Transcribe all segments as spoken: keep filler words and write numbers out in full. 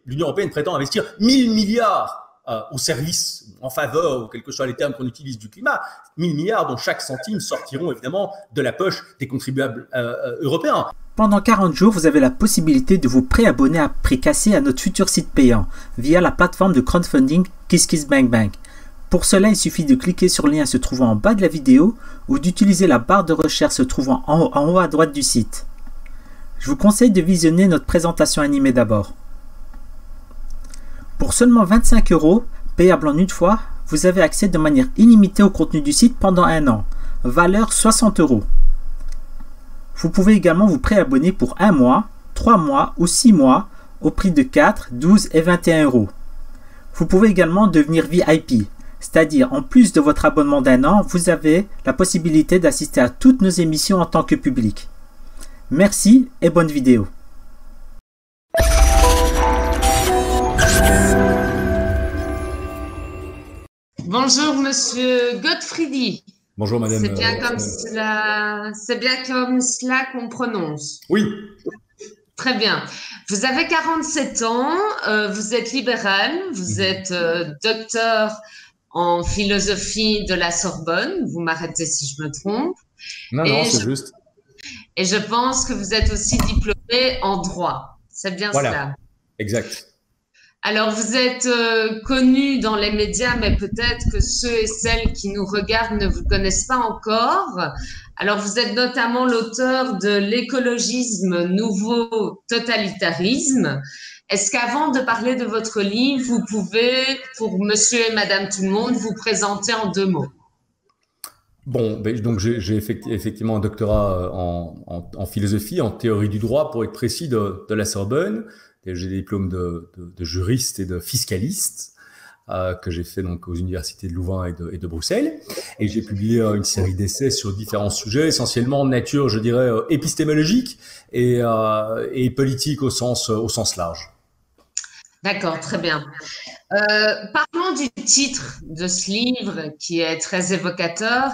l'Union européenne prétend investir mille milliards euh, au service, en faveur, ou quels que soient les termes qu'on utilise du climat, mille milliards dont chaque centime sortiront évidemment de la poche des contribuables euh, européens. Pendant quarante jours, vous avez la possibilité de vous préabonner à prix cassé à notre futur site payant via la plateforme de crowdfunding KissKissBankBank. Pour cela, il suffit de cliquer sur le lien se trouvant en bas de la vidéo ou d'utiliser la barre de recherche se trouvant en haut, en haut à droite du site. Je vous conseille de visionner notre présentation animée d'abord. Pour seulement vingt-cinq euros, payable en une fois, vous avez accès de manière illimitée au contenu du site pendant un an, valeur soixante euros. Vous pouvez également vous préabonner pour un mois, trois mois ou six mois au prix de quatre, douze et vingt et un euros. Vous pouvez également devenir V I P, c'est-à-dire en plus de votre abonnement d'un an, vous avez la possibilité d'assister à toutes nos émissions en tant que public. Merci et bonne vidéo. Bonjour Monsieur Gottfriedi. Bonjour Madame. C'est bien euh, comme cela, c'est bien comme cela qu'on prononce. Oui. Très bien. Vous avez quarante-sept ans, euh, vous êtes libéral, vous êtes euh, docteur en philosophie de la Sorbonne. Vous m'arrêtez si je me trompe. Non, Et non, c'est je- juste. Et je pense que vous êtes aussi diplômé en droit. C'est bien Voilà. cela. Exact. Alors, vous êtes euh, connu dans les médias, mais peut-être que ceux et celles qui nous regardent ne vous connaissent pas encore. Alors, vous êtes notamment l'auteur de L'écologisme, nouveau totalitarisme. Est-ce qu'avant de parler de votre livre, vous pouvez, pour monsieur et madame tout le monde, vous présenter en deux mots? Bon, ben, donc j'ai j'ai effecti- effectivement un doctorat en, en, en philosophie, en théorie du droit, pour être précis, de, de la Sorbonne. Et j'ai des diplômes de, de, de juriste et de fiscaliste euh, que j'ai fait donc aux universités de Louvain et de, et de Bruxelles. Et j'ai publié euh, une série d'essais sur différents sujets, essentiellement de nature, je dirais, euh, épistémologique et, euh, et politique au sens, au sens large. D'accord, très bien. Euh, parlons du titre de ce livre qui est très évocateur.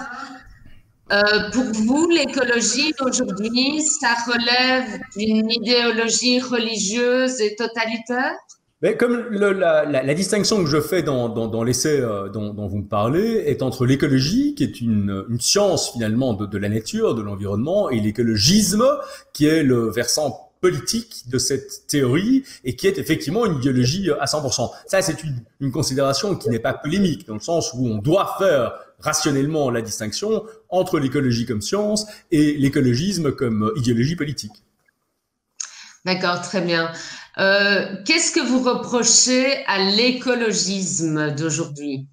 Euh, pour vous, l'écologie aujourd'hui, ça relève d'une idéologie religieuse et totalitaire? Mais comme le, la, la, la distinction que je fais dans, dans, dans l'essai euh, dont, dont vous me parlez est entre l'écologie, qui est une, une science finalement de, de la nature, de l'environnement, et l'écologisme, qui est le versant politique de cette théorie et qui est effectivement une idéologie à cent pour cent. Ça, c'est une, une considération qui n'est pas polémique, dans le sens où on doit faire rationnellement la distinction entre l'écologie comme science et l'écologisme comme idéologie politique. D'accord, très bien. Euh, qu'est-ce que vous reprochez à l'écologisme d'aujourd'hui?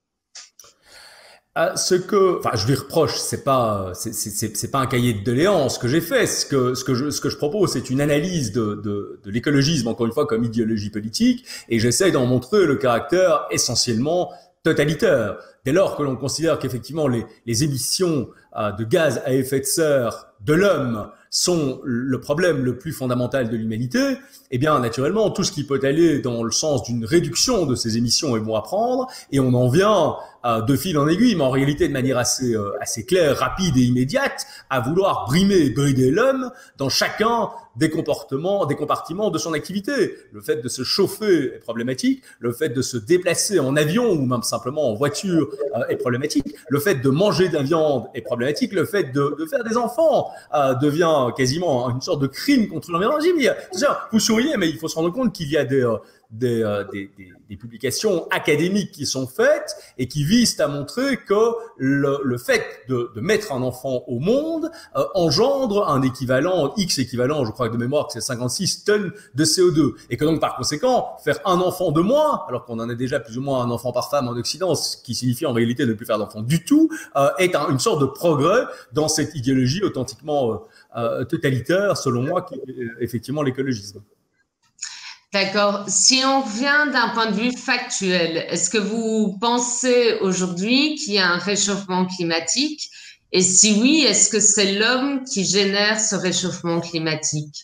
À ce que, enfin, je lui reproche, c'est pas, c'est, c'est, c'est pas un cahier de doléances que j'ai fait. Ce que, ce que je, ce que je propose, c'est une analyse de, de, de l'écologisme, encore une fois, comme idéologie politique, et j'essaie d'en montrer le caractère essentiellement totalitaire. Dès lors que l'on considère qu'effectivement les, les émissions euh, de gaz à effet de serre de l'homme sont le problème le plus fondamental de l'humanité, eh bien, naturellement, tout ce qui peut aller dans le sens d'une réduction de ces émissions est bon à prendre, et on en vient euh, de fil en aiguille, mais en réalité de manière assez, euh, assez claire, rapide et immédiate, à vouloir brimer et brider l'homme dans chacun des comportements, des compartiments de son activité. Le fait de se chauffer est problématique, le fait de se déplacer en avion ou même simplement en voiture euh, est problématique, le fait de manger de la viande est problématique, le fait de, de faire des enfants euh, devient quasiment une sorte de crime contre l'environnement. Vous souriez, mais il faut se rendre compte qu'il y a des, euh, des, euh, des, des, des publications académiques qui sont faites et qui visent à montrer que le, le fait de, de mettre un enfant au monde euh, engendre un équivalent, X équivalent, je crois que de mémoire que c'est cinquante-six tonnes de C O deux. Et que donc par conséquent, faire un enfant de moins, alors qu'on en a déjà plus ou moins un enfant par femme en Occident, ce qui signifie en réalité ne plus faire d'enfant du tout, euh, est un, une sorte de progrès dans cette idéologie authentiquement euh, euh, totalitaire, selon moi, qui est effectivement l'écologisme. D'accord. Si on revient d'un point de vue factuel, est-ce que vous pensez aujourd'hui qu'il y a un réchauffement climatique? Et si oui, est-ce que c'est l'homme qui génère ce réchauffement climatique?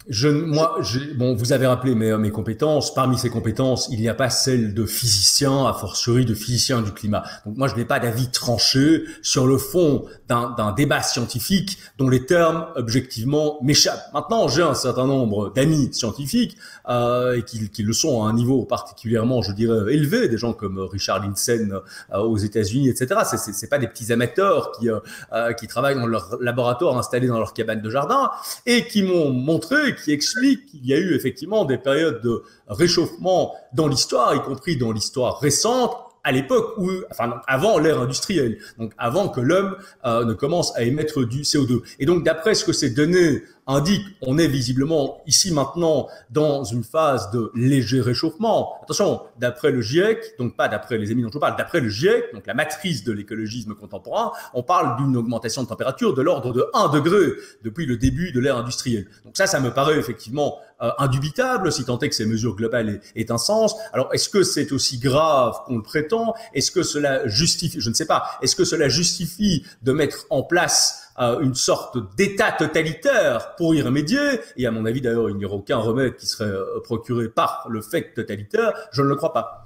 Je, moi, j'ai, bon, vous avez rappelé mes, mes compétences. Parmi ces compétences, il n'y a pas celle de physicien, a fortiori de physicien du climat. Donc moi, je n'ai pas d'avis tranché sur le fond d'un, d'un débat scientifique dont les termes, objectivement, m'échappent. Maintenant, j'ai un certain nombre d'amis scientifiques euh, et qui, qui le sont à un niveau particulièrement, je dirais, élevé. Des gens comme Richard Lindzen euh, aux États-Unis, et cetera. C'est, c'est, c'est pas des petits amateurs qui, euh, qui travaillent dans leur laboratoire installé dans leur cabane de jardin et qui m'ont montré, qui explique qu'il y a eu effectivement des périodes de réchauffement dans l'histoire, y compris dans l'histoire récente, à l'époque où, enfin, avant l'ère industrielle, donc avant que l'homme euh, ne commence à émettre du C O deux. Et donc, d'après ce que ces données indiquent, on est visiblement ici maintenant dans une phase de léger réchauffement. Attention, d'après le GIEC, donc pas d'après les émis dont je parle, d'après le GIEC, donc la matrice de l'écologisme contemporain, on parle d'une augmentation de température de l'ordre de un degré depuis le début de l'ère industrielle. Donc ça, ça me paraît effectivement euh, indubitable, si tant est que ces mesures globales aient, aient un sens. Alors, est-ce que c'est aussi grave qu'on le prétend? Est-ce que cela justifie, je ne sais pas, est-ce que cela justifie de mettre en place Euh, une sorte d'état totalitaire pour y remédier? Et à mon avis, d'ailleurs, il n'y aura aucun remède qui serait euh, procuré par le fait totalitaire. Je ne le crois pas.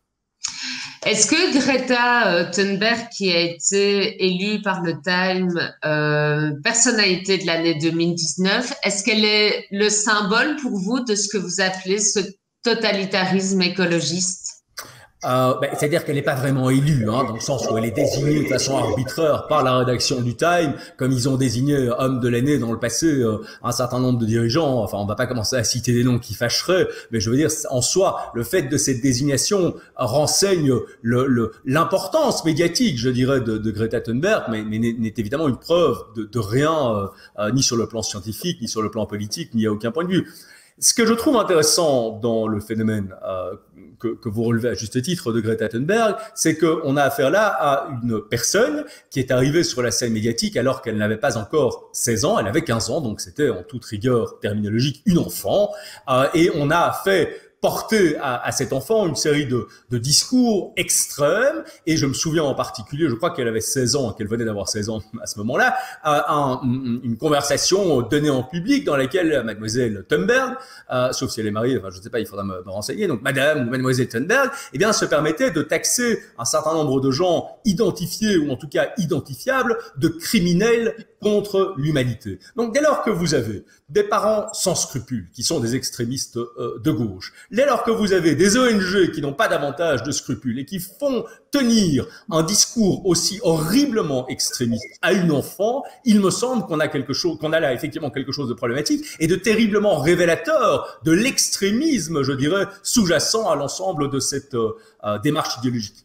Est-ce que Greta Thunberg, qui a été élue par le Time euh, personnalité de l'année deux mille dix-neuf, est-ce qu'elle est le symbole pour vous de ce que vous appelez ce totalitarisme écologiste? Euh, ben, c'est-à-dire qu'elle n'est pas vraiment élue, hein, dans le sens où elle est désignée de façon arbitraire par la rédaction du Time, comme ils ont désigné homme de l'année dans le passé euh, un certain nombre de dirigeants. Enfin, on va pas commencer à citer des noms qui fâcheraient, mais je veux dire, en soi, le fait de cette désignation renseigne le, le, l'importance médiatique, je dirais, de, de Greta Thunberg, mais, mais n'est évidemment une preuve de, de rien, euh, euh, ni sur le plan scientifique, ni sur le plan politique, ni à aucun point de vue. Ce que je trouve intéressant dans le phénomène euh, que, que vous relevez à juste titre de Greta Thunberg, c'est qu'on a affaire là à une personne qui est arrivée sur la scène médiatique alors qu'elle n'avait pas encore seize ans, elle avait quinze ans, donc c'était en toute rigueur terminologique une enfant, euh, et on a fait porter à, à cet enfant une série de, de discours extrêmes, et je me souviens en particulier, je crois qu'elle avait seize ans, qu'elle venait d'avoir seize ans à ce moment-là, un, une conversation donnée en public dans laquelle mademoiselle Thunberg, euh, sauf si elle est mariée, enfin je ne sais pas, il faudra me, me renseigner, donc madame ou mademoiselle Thunberg, eh bien se permettait de taxer un certain nombre de gens identifiés, ou en tout cas identifiables, de criminels contre l'humanité. Donc dès lors que vous avez des parents sans scrupules, qui sont des extrémistes euh, de gauche, dès lors que vous avez des O N G qui n'ont pas davantage de scrupules et qui font tenir un discours aussi horriblement extrémiste à une enfant, il me semble qu'on a quelque chose, qu'on a là effectivement quelque chose de problématique et de terriblement révélateur de l'extrémisme, je dirais, sous-jacent à l'ensemble de cette euh, démarche idéologique.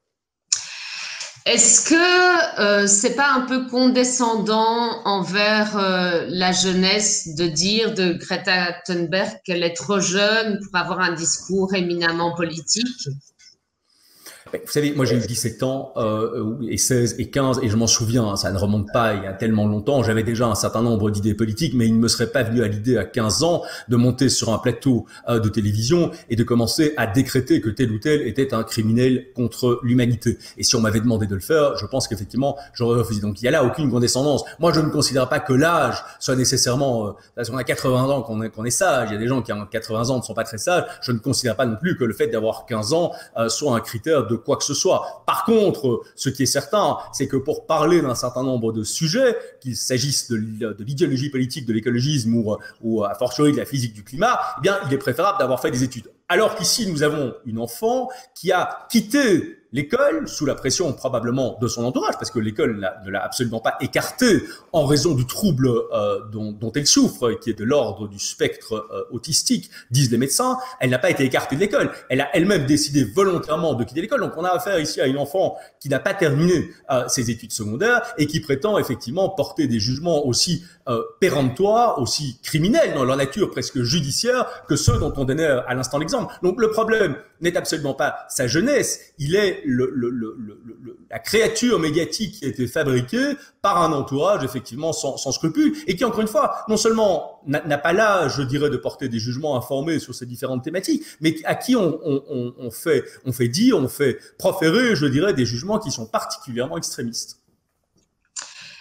Est-ce que euh, c'est pas un peu condescendant envers euh, la jeunesse de dire de Greta Thunberg qu'elle est trop jeune pour avoir un discours éminemment politique? Vous savez, moi j'ai eu dix-sept ans, euh, et seize et quinze, et je m'en souviens, ça ne remonte pas il y a tellement longtemps, j'avais déjà un certain nombre d'idées politiques, mais il ne me serait pas venu à l'idée à quinze ans de monter sur un plateau euh, de télévision et de commencer à décréter que tel ou tel était un criminel contre l'humanité. Et si on m'avait demandé de le faire, je pense qu'effectivement j'aurais refusé. Donc il y a là aucune condescendance. Moi je ne considère pas que l'âge soit nécessairement, euh, parce qu'on a quatre-vingts ans qu'on est, qu'on est sage, il y a des gens qui ont quatre-vingts ans ne sont pas très sages, je ne considère pas non plus que le fait d'avoir quinze ans euh, soit un critère de quoi que ce soit. Par contre, ce qui est certain, c'est que pour parler d'un certain nombre de sujets, qu'il s'agisse de, de l'idéologie politique, de l'écologisme ou, ou a fortiori de la physique du climat, eh bien, il est préférable d'avoir fait des études. Alors qu'ici, nous avons une enfant qui a quitté l'école, sous la pression probablement de son entourage, parce que l'école ne l'a absolument pas écartée en raison du trouble euh, dont, dont elle souffre, qui est de l'ordre du spectre euh, autistique, disent les médecins. Elle n'a pas été écartée de l'école. Elle a elle-même décidé volontairement de quitter l'école. Donc on a affaire ici à une enfant qui n'a pas terminé euh, ses études secondaires et qui prétend effectivement porter des jugements aussi euh, péremptoires, aussi criminels dans leur nature presque judiciaire que ceux dont on donnait à l'instant l'exemple. Donc le problème n'est absolument pas sa jeunesse, il est le, le, le, le, le, la créature médiatique qui a été fabriquée par un entourage effectivement sans, sans scrupules et qui, encore une fois, non seulement n'a pas l'âge, je dirais, de porter des jugements informés sur ces différentes thématiques, mais à qui on, on, on, fait, on fait dire, on fait proférer, je dirais, des jugements qui sont particulièrement extrémistes.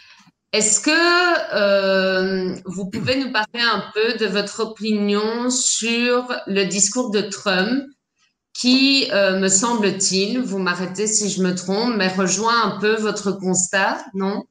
est-ce que euh, vous pouvez nous parler un peu de votre opinion sur le discours de Trump qui, euh, me semble-t-il, vous m'arrêtez si je me trompe, mais rejoint un peu votre constat, non?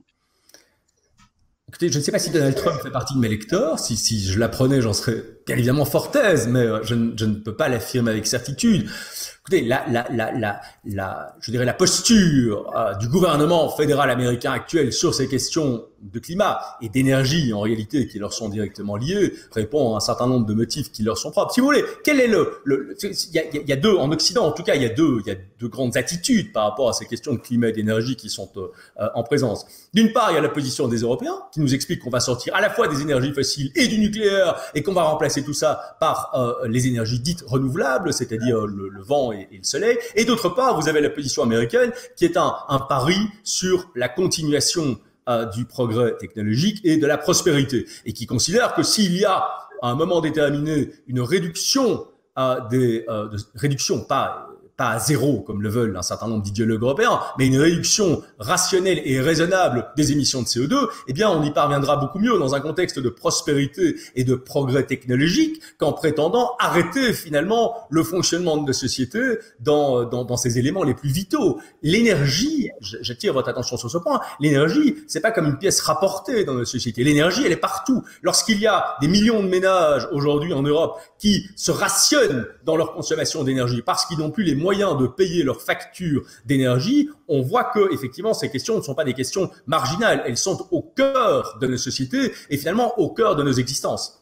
Écoutez, je ne sais pas si Donald Trump fait partie de mes lecteurs. Si, si je l'apprenais, j'en serais bien évidemment fort aise, mais je, je ne peux pas l'affirmer avec certitude. Écoutez, la, la, la, la, la, je dirais la posture euh, du gouvernement fédéral américain actuel sur ces questions de climat et d'énergie, en réalité, qui leur sont directement liées, répond à un certain nombre de motifs qui leur sont propres. Si vous voulez, quel est le, le, il y a, il y a deux, en Occident, en tout cas, il y a deux, il y a deux grandes attitudes par rapport à ces questions de climat et d'énergie qui sont euh, en présence. D'une part, il y a la position des Européens qui nous explique qu'on va sortir à la fois des énergies fossiles et du nucléaire et qu'on va remplacer tout ça par euh, les énergies dites renouvelables, c'est-à-dire le, le vent et, et le soleil. Et d'autre part, vous avez la position américaine qui est un, un pari sur la continuation euh, du progrès technologique et de la prospérité et qui considère que s'il y a à un moment déterminé une réduction euh, des euh, de, réduction pas pas à zéro, comme le veulent un certain nombre d'idéologues européens, mais une réduction rationnelle et raisonnable des émissions de C O deux, eh bien, on y parviendra beaucoup mieux dans un contexte de prospérité et de progrès technologique qu'en prétendant arrêter finalement le fonctionnement de nos sociétés dans, dans, dans ces éléments les plus vitaux. L'énergie, j'attire votre attention sur ce point, l'énergie, c'est pas comme une pièce rapportée dans nos sociétés. L'énergie, elle est partout. Lorsqu'il y a des millions de ménages aujourd'hui en Europe qui se rationnent dans leur consommation d'énergie parce qu'ils n'ont plus les moyens de payer leurs factures d'énergie, on voit que effectivement ces questions ne sont pas des questions marginales, elles sont au cœur de nos sociétés et finalement au cœur de nos existences.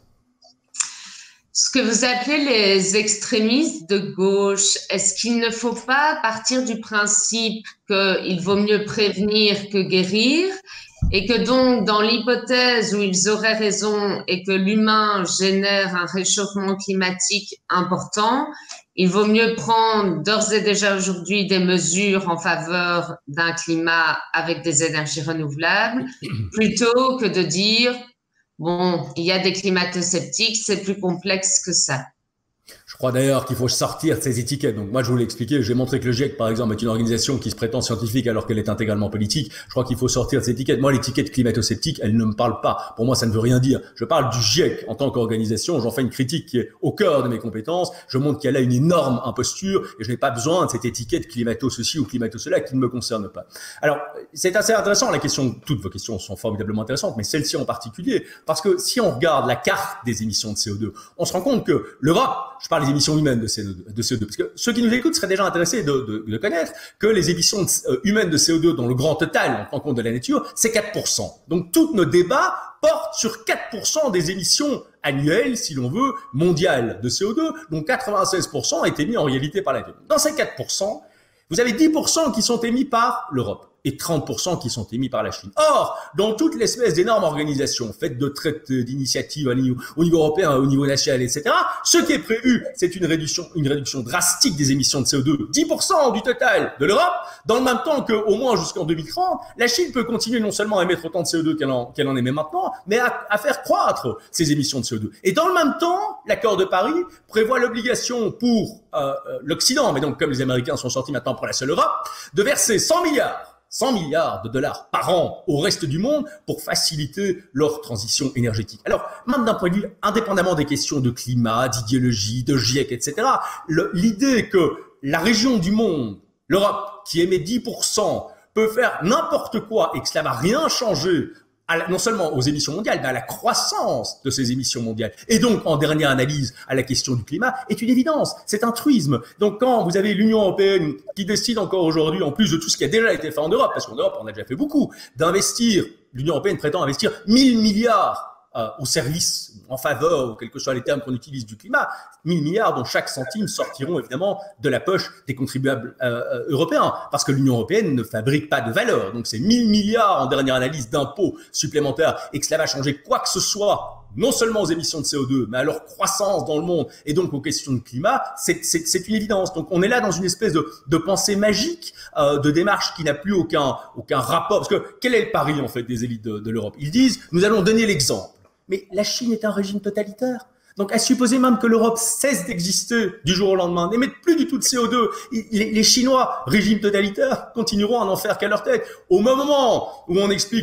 Ce que vous appelez les extrémistes de gauche, est-ce qu'il ne faut pas partir du principe qu'il vaut mieux prévenir que guérir et que donc dans l'hypothèse où ils auraient raison et que l'humain génère un réchauffement climatique important, il vaut mieux prendre d'ores et déjà aujourd'hui des mesures en faveur d'un climat avec des énergies renouvelables plutôt que de dire bon, il y a des climato-sceptiques, c'est plus complexe que ça. Je crois d'ailleurs qu'il faut sortir de ces étiquettes. Donc moi, je vous l'ai expliqué, j'ai montré que le GIEC, par exemple, est une organisation qui se prétend scientifique alors qu'elle est intégralement politique. Je crois qu'il faut sortir de ces étiquettes. Moi, l'étiquette climato-sceptique, elle ne me parle pas. Pour moi, ça ne veut rien dire. Je parle du GIEC en tant qu'organisation. J'en fais une critique qui est au cœur de mes compétences. Je montre qu'elle a une énorme imposture et je n'ai pas besoin de cette étiquette climato-ceci ou climato-cela qui ne me concerne pas. Alors, c'est assez intéressant la question. Toutes vos questions sont formidablement intéressantes, mais celle-ci en particulier, parce que si on regarde la carte des émissions de C O deux, on se rend compte que l'Europe, je parle des émissions humaines de C O deux, parce que ceux qui nous écoutent seraient déjà intéressés de, de, de connaître que les émissions de, euh, humaines de C O deux dans le grand total, on prend compte de la nature, c'est quatre pour cent. Donc tous nos débats portent sur quatre pour cent des émissions annuelles, si l'on veut, mondiales de C O deux, dont quatre-vingt-seize pour cent est émis en réalité par la nature. Dans ces quatre pour cent, vous avez dix pour cent qui sont émis par l'Europe et trente pour cent qui sont émis par la Chine. Or, dans toute l'espèce d'énormes organisations faites de traités, d'initiatives au niveau, au niveau européen, au niveau national, et cetera, ce qui est prévu, c'est une réduction, une réduction drastique des émissions de C O deux, dix pour cent du total de l'Europe, dans le même temps que, au moins jusqu'en deux mille trente, la Chine peut continuer non seulement à émettre autant de C O deux qu'elle en, qu'elle en émet maintenant, mais à, à faire croître ses émissions de C O deux. Et dans le même temps, l'accord de Paris prévoit l'obligation pour euh, l'Occident, mais donc comme les Américains sont sortis maintenant pour la seule Europe, de verser cent milliards cent milliards de dollars par an au reste du monde pour faciliter leur transition énergétique. Alors, même d'un point de vue indépendamment des questions de climat, d'idéologie, de GIEC, et cetera, le, l'idée que la région du monde, l'Europe, qui émet dix pour cent, peut faire n'importe quoi et que cela va rien changer à la, non seulement aux émissions mondiales, mais à la croissance de ces émissions mondiales. Et donc, en dernière analyse, à la question du climat, est une évidence. C'est un truisme. Donc, quand vous avez l'Union européenne qui décide encore aujourd'hui, en plus de tout ce qui a déjà été fait en Europe, parce qu'en Europe, on a déjà fait beaucoup, d'investir, l'Union européenne prétend investir mille milliards Euh, au service, en faveur, ou quels que soient les termes qu'on utilise du climat, mille milliards dont chaque centime sortiront évidemment de la poche des contribuables euh, européens, parce que l'Union européenne ne fabrique pas de valeur. Donc c'est mille milliards en dernière analyse d'impôts supplémentaires, et que cela va changer quoi que ce soit, non seulement aux émissions de C O deux, mais à leur croissance dans le monde, et donc aux questions de climat, c'est, c'est, c'est une évidence. Donc on est là dans une espèce de, de pensée magique, euh, de démarche qui n'a plus aucun, aucun rapport, parce que quel est le pari en fait des élites de, de l'Europe? Ils disent, nous allons donner l'exemple. Mais la Chine est un régime totalitaire. Donc, à supposer même que l'Europe cesse d'exister du jour au lendemain, n'émette plus du tout de C O deux, les, les Chinois, régime totalitaire, continueront à n'en faire qu'à leur tête. Au moment où on explique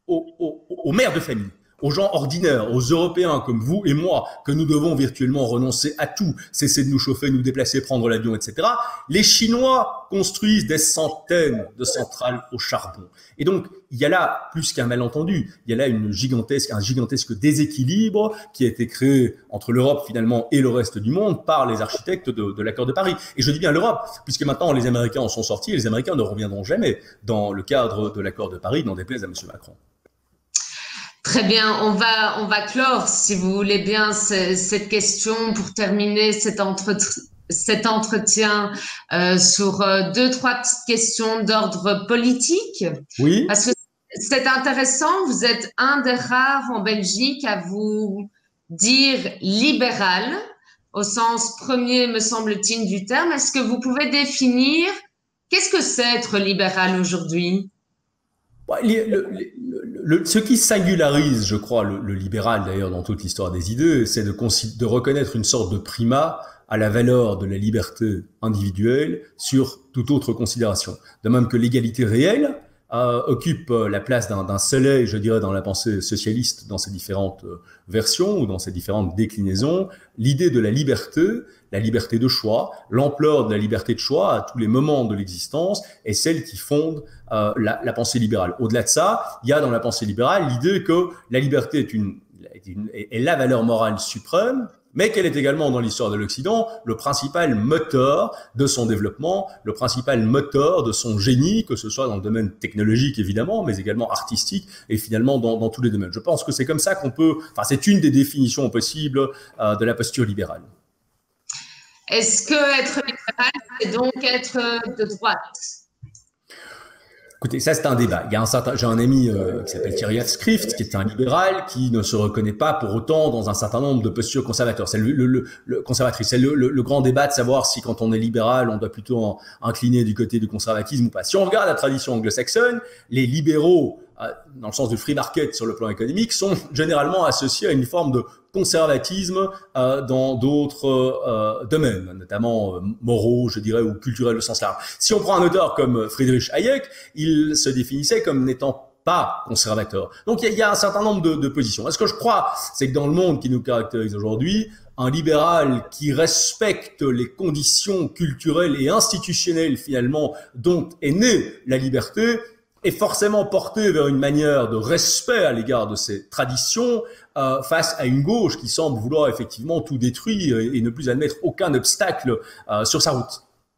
aux, aux, aux mères de famille, aux gens ordinaires, aux Européens comme vous et moi, que nous devons virtuellement renoncer à tout, cesser de nous chauffer, nous déplacer, prendre l'avion, et cetera. Les Chinois construisent des centaines de centrales au charbon. Et donc, il y a là, plus qu'un malentendu, il y a là une gigantesque, un gigantesque déséquilibre qui a été créé entre l'Europe finalement et le reste du monde par les architectes de, de l'accord de Paris. Et je dis bien l'Europe, puisque maintenant les Américains en sont sortis et les Américains ne reviendront jamais dans le cadre de l'accord de Paris, n'en déplaise à M. Macron. Très bien, on va, on va clore, si vous voulez bien, cette question pour terminer cet, entre, cet entretien euh, sur euh, deux, trois petites questions d'ordre politique. Oui. Parce que c'est intéressant, vous êtes un des rares en Belgique à vous dire libéral, au sens premier, me semble-t-il, du terme. Est-ce que vous pouvez définir qu'est-ce que c'est être libéral aujourd'hui ? Le, le, le, le, ce qui singularise, je crois, le, le libéral d'ailleurs dans toute l'histoire des idées, c'est de, de reconnaître une sorte de primat à la valeur de la liberté individuelle sur toute autre considération. De même que l'égalité réelle euh, occupe la place d'un, d'un soleil, je dirais, dans la pensée socialiste, dans ses différentes versions ou dans ses différentes déclinaisons, l'idée de la liberté, la liberté de choix, l'ampleur de la liberté de choix à tous les moments de l'existence est celle qui fonde euh, la, la pensée libérale. Au-delà de ça, il y a dans la pensée libérale l'idée que la liberté est, une, est, une, est la valeur morale suprême, mais qu'elle est également dans l'histoire de l'Occident le principal moteur de son développement, le principal moteur de son génie, que ce soit dans le domaine technologique évidemment, mais également artistique et finalement dans, dans tous les domaines. Je pense que c'est comme ça qu'on peut, enfin c'est une des définitions possibles euh, de la posture libérale. Est-ce que être libéral, c'est donc être de droite ? Écoutez, ça c'est un débat. Il y a un certain, j'ai un ami euh, qui s'appelle Thierry Afskrift, qui est un libéral, qui ne se reconnaît pas pour autant dans un certain nombre de postures conservatrices. C'est le, le, le, le conservatrice. C'est le, le, le grand débat de savoir si, quand on est libéral, on doit plutôt en, incliner du côté du conservatisme ou pas. Si on regarde la tradition anglo-saxonne, les libéraux, euh, dans le sens du free market sur le plan économique, sont généralement associés à une forme de conservatisme euh, dans d'autres euh, domaines, notamment euh, moraux, je dirais, ou culturels au sens large. Si on prend un auteur comme Friedrich Hayek, il se définissait comme n'étant pas conservateur. Donc il y, y a un certain nombre de, de positions. Et ce que je crois, c'est que dans le monde qui nous caractérise aujourd'hui, un libéral qui respecte les conditions culturelles et institutionnelles finalement dont est née la liberté est forcément porté vers une manière de respect à l'égard de ces traditions euh, face à une gauche qui semble vouloir effectivement tout détruire et, et ne plus admettre aucun obstacle euh, sur sa route.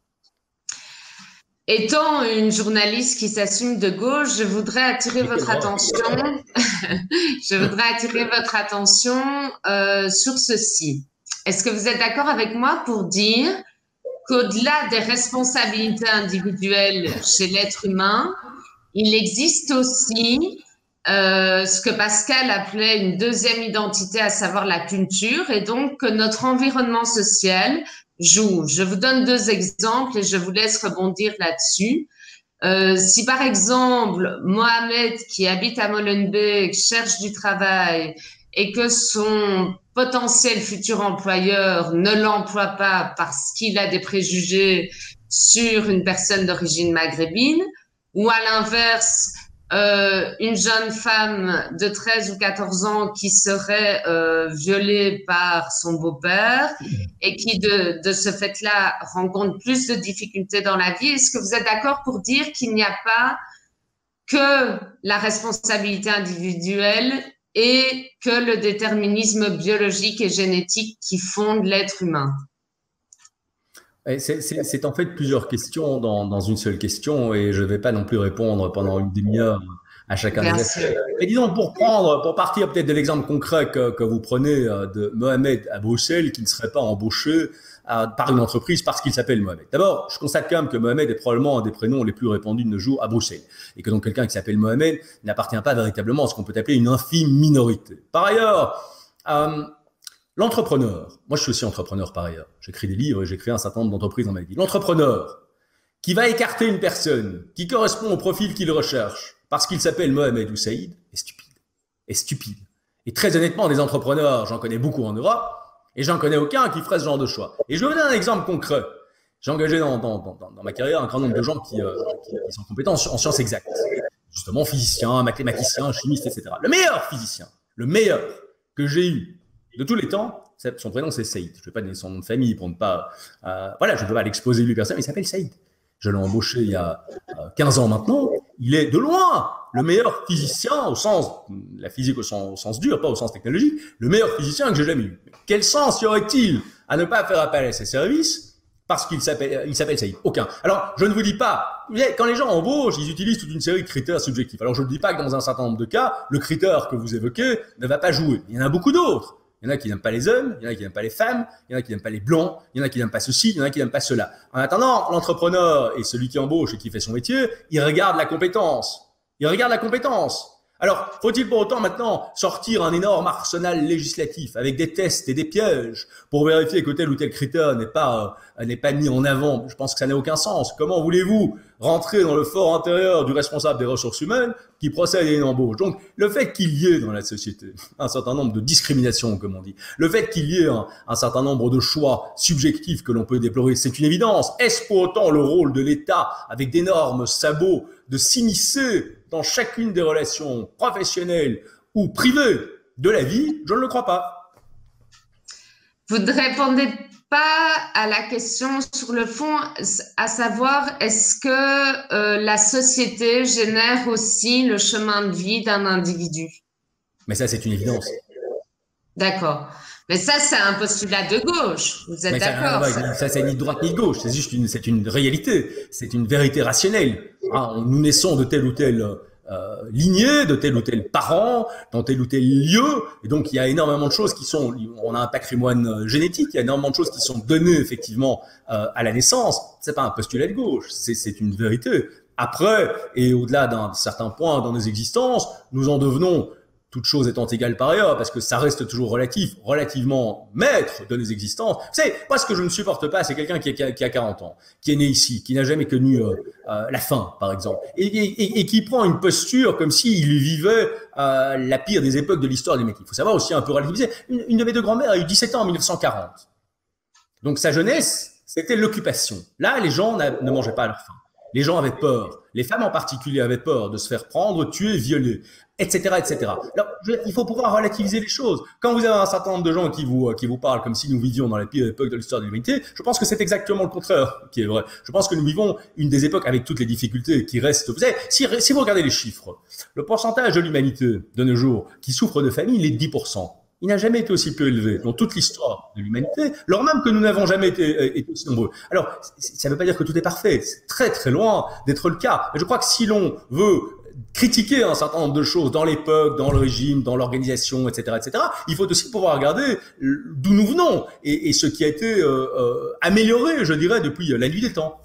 Étant une journaliste qui s'assume de gauche, je voudrais attirer votre attention. je voudrais attirer votre attention euh, sur ceci. Est-ce que vous êtes d'accord avec moi pour dire qu'au-delà des responsabilités individuelles chez l'être humain, il existe aussi euh, ce que Pascal appelait une deuxième identité, à savoir la culture, et donc que notre environnement social joue. Je vous donne deux exemples et je vous laisse rebondir là-dessus. Euh, si par exemple, Mohamed, qui habite à Molenbeek, cherche du travail et que son potentiel futur employeur ne l'emploie pas parce qu'il a des préjugés sur une personne d'origine maghrébine, ou à l'inverse, euh, une jeune femme de treize ou quatorze ans qui serait euh, violée par son beau-père et qui, de, de ce fait-là, rencontre plus de difficultés dans la vie. Est-ce que vous êtes d'accord pour dire qu'il n'y a pas que la responsabilité individuelle et que le déterminisme biologique et génétique qui fonde l'être humain ? C'est, c'est, c'est en fait plusieurs questions dans, dans une seule question et je ne vais pas non plus répondre pendant une demi-heure à chacun des aspects. Mais disons, pour prendre, pour partir peut-être de l'exemple concret que, que vous prenez de Mohamed à Bruxelles, qui ne serait pas embauché à, par une entreprise parce qu'il s'appelle Mohamed. D'abord, je constate quand même que Mohamed est probablement un des prénoms les plus répandus de nos jours à Bruxelles et que donc quelqu'un qui s'appelle Mohamed n'appartient pas véritablement à ce qu'on peut appeler une infime minorité. Par ailleurs, euh, l'entrepreneur, moi je suis aussi entrepreneur par ailleurs, j'écris des livres et j'ai créé un certain nombre d'entreprises dans ma vie. L'entrepreneur qui va écarter une personne qui correspond au profil qu'il recherche parce qu'il s'appelle Mohamed ou Saïd est stupide, est stupide. Et très honnêtement, des entrepreneurs, j'en connais beaucoup en Europe et j'en connais aucun qui ferait ce genre de choix. Et je vais vous donner un exemple concret. J'ai engagé dans, dans, dans, dans ma carrière un grand nombre de gens qui, euh, qui, qui sont compétents en sciences exactes. justement physicien, mathématicien, chimiste, et cetera. Le meilleur physicien, le meilleur que j'ai eu de tous les temps, son prénom c'est Saïd. Je ne vais pas donner son nom de famille pour ne pas, euh, voilà, je ne peux pas l'exposer lui personne, mais il s'appelle Saïd. Je l'ai embauché il y a quinze ans maintenant. Il est de loin le meilleur physicien au sens, la physique au sens, au sens dur, pas au sens technologique, le meilleur physicien que j'ai jamais eu. Quel sens y aurait-il à ne pas faire appel à ses services parce qu'il s'appelle, il s'appelle Saïd? Aucun. Alors, je ne vous dis pas, quand les gens embauchent, ils utilisent toute une série de critères subjectifs. Alors, je ne dis pas que dans un certain nombre de cas, le critère que vous évoquez ne va pas jouer. Il y en a beaucoup d'autres. Il y en a qui n'aiment pas les hommes, il y en a qui n'aiment pas les femmes, il y en a qui n'aiment pas les blancs, il y en a qui n'aiment pas ceci, il y en a qui n'aiment pas cela. En attendant, l'entrepreneur et celui qui embauche et qui fait son métier, il regarde la compétence. Il regarde la compétence. Alors, faut-il pour autant maintenant sortir un énorme arsenal législatif avec des tests et des pièges pour vérifier que tel ou tel critère n'est pas euh, n'est pas mis en avant? Je pense que ça n'a aucun sens. Comment voulez-vous rentrer dans le fort intérieur du responsable des ressources humaines qui procède à une embauche? Donc, le fait qu'il y ait dans la société un certain nombre de discriminations, comme on dit, le fait qu'il y ait un, un certain nombre de choix subjectifs que l'on peut déplorer, c'est une évidence. Est-ce pour autant le rôle de l'État, avec d'énormes sabots, de s'immiscer dans chacune des relations professionnelles ou privées de la vie? Je ne le crois pas. Vous ne répondez pas à la question sur le fond, à savoir, est-ce que euh, la société génère aussi le chemin de vie d'un individu? Mais ça, c'est une évidence. D'accord. Mais ça, c'est un postulat de gauche. Vous êtes d'accord? Ça, ça c'est ni de droite ni de gauche. C'est juste une, c'est une réalité. C'est une vérité rationnelle. Hein, nous naissons de telle ou telle euh, lignée, de tel ou tel parent, dans tel ou tel lieu. Et donc, il y a énormément de choses qui sont, on a un patrimoine génétique, il y a énormément de choses qui sont données, effectivement, euh, à la naissance. C'est pas un postulat de gauche. C'est, c'est une vérité. Après, et au-delà d'un certain point dans nos existences, nous en devenons, toutes choses étant égales par ailleurs, parce que ça reste toujours relatif, relativement maître de nos existences. C'est moi ce que je ne supporte pas, c'est quelqu'un qui, qui, qui a quarante ans, qui est né ici, qui n'a jamais connu euh, euh, la faim, par exemple, et, et, et qui prend une posture comme s'il vivait euh, la pire des époques de l'histoire des métiers. Il faut savoir aussi un peu relativiser. Une, une de mes deux grand-mères a eu dix-sept ans en mille neuf cent quarante. Donc sa jeunesse, c'était l'occupation. Là, les gens ne mangeaient pas à leur faim. Les gens avaient peur. Les femmes en particulier avaient peur de se faire prendre, tuer, violer, et cetera, et cetera. Alors, je, il faut pouvoir relativiser les choses. Quand vous avez un certain nombre de gens qui vous qui vous parlent comme si nous vivions dans la pire époque de l'histoire de l'humanité, je pense que c'est exactement le contraire qui est vrai. Je pense que nous vivons une des époques avec toutes les difficultés qui restent. Vous savez, si, si vous regardez les chiffres, le pourcentage de l'humanité de nos jours qui souffre de famine, il est de dix pour cent. Il n'a jamais été aussi peu élevé dans toute l'histoire de l'humanité, alors même que nous n'avons jamais été, été aussi nombreux. Alors, ça ne veut pas dire que tout est parfait, c'est très très loin d'être le cas. Mais je crois que si l'on veut critiquer un certain nombre de choses dans l'époque, dans le régime, dans l'organisation, et cetera, et cetera, il faut aussi pouvoir regarder d'où nous venons et, et ce qui a été euh, euh, amélioré, je dirais, depuis la nuit des temps.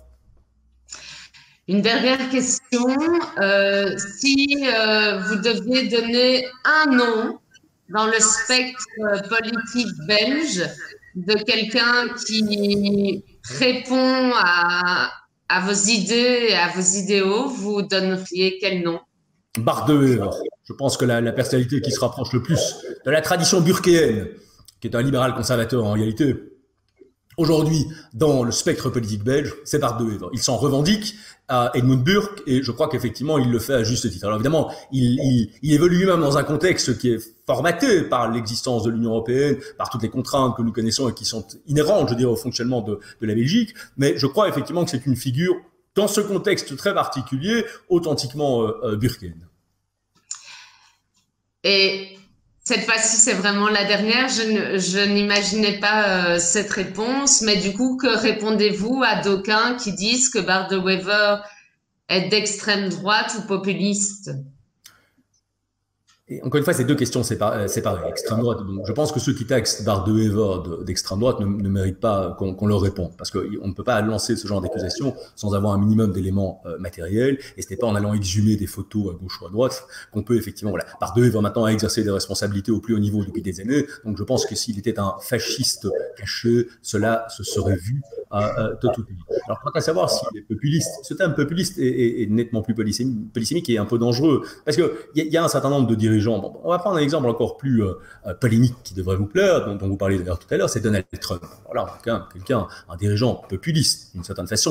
Une dernière question. Euh, si euh, vous deviez donner un nom dans le spectre politique belge de quelqu'un qui répond à, à vos idées et à vos idéaux, vous donneriez quel nom? Bart de Wever. Je pense que la, la personnalité qui se rapproche le plus de la tradition burkéenne, qui est un libéral conservateur en réalité, aujourd'hui, dans le spectre politique belge, c'est Bart de Wever. Il s'en revendique à Edmund Burke et je crois qu'effectivement, il le fait à juste titre. Alors évidemment, il, il, il évolue lui-même dans un contexte qui est formaté par l'existence de l'Union européenne, par toutes les contraintes que nous connaissons et qui sont inhérentes, je dirais, au fonctionnement de, de la Belgique. Mais je crois effectivement que c'est une figure, dans ce contexte très particulier, authentiquement euh, euh, burkéenne. Et cette fois-ci, c'est vraiment la dernière. Je, je n'imaginais pas euh, cette réponse, mais du coup, que répondez-vous à d'aucuns qui disent que Bart de Wever est d'extrême droite ou populiste? Et encore une fois, ces deux questions séparées, séparées extrême droite. Donc, je pense que ceux qui taxent Bart de Wever d'extrême droite ne, ne méritent pas qu'on qu'on leur réponde, parce qu'on ne peut pas lancer ce genre d'accusation sans avoir un minimum d'éléments euh, matériels, et ce n'est pas en allant exhumer des photos à gauche ou à droite qu'on peut effectivement, voilà. Bart de Wever maintenant a exercé des responsabilités au plus haut niveau depuis des années, donc je pense que s'il était un fasciste caché, cela se serait vu à, à tout tout. Alors, quant à savoir s'il est populiste, ce terme populiste est, est, est nettement plus polysémique, polysémique et un peu dangereux, parce que il y, y a un certain nombre de dirigeants. Bon, on va prendre un exemple encore plus euh, polémique qui devrait vous plaire, dont, dont vous parliez d'ailleurs tout à l'heure, c'est Donald Trump. Voilà, quelqu'un, quelqu'un, un dirigeant populiste, d'une certaine façon.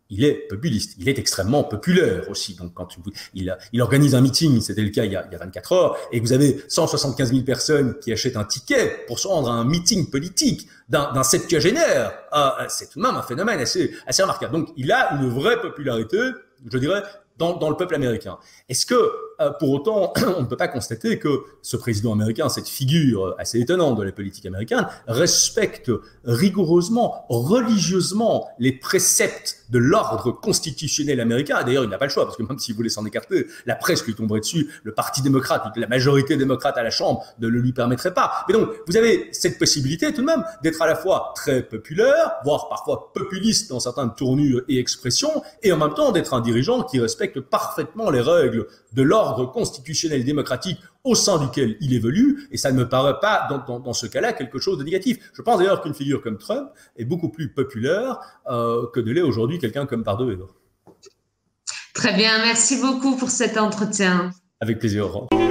il est populiste, il est extrêmement populaire aussi. Donc, quand il, il organise un meeting, c'était le cas il y, a, il y a vingt-quatre heures, et que vous avez cent soixante-quinze mille personnes qui achètent un ticket pour se rendre à un meeting politique d'un septuagénaire, euh, c'est tout de même un phénomène assez, assez remarquable. Donc, il a une vraie popularité, je dirais, dans, dans le peuple américain. Est-ce que, euh, pour autant, on ne peut pas constater que ce président américain, cette figure assez étonnante de la politique américaine, respecte rigoureusement, religieusement les préceptes de l'ordre constitutionnel américain? D'ailleurs, il n'a pas le choix, parce que même s'il voulait s'en écarter, la presse lui tomberait dessus, le parti démocrate, la majorité démocrate à la Chambre ne le lui permettrait pas. Mais donc, vous avez cette possibilité tout de même d'être à la fois très populaire, voire parfois populiste dans certaines tournures et expressions, et en même temps d'être un dirigeant qui respecte parfaitement les règles de l'ordre constitutionnel démocratique au sein duquel il évolue, et ça ne me paraît pas, dans, dans, dans ce cas-là, quelque chose de négatif. Je pense d'ailleurs qu'une figure comme Trump est beaucoup plus populaire euh, que de l'est aujourd'hui quelqu'un comme Pardo Weber. Très bien, merci beaucoup pour cet entretien. Avec plaisir.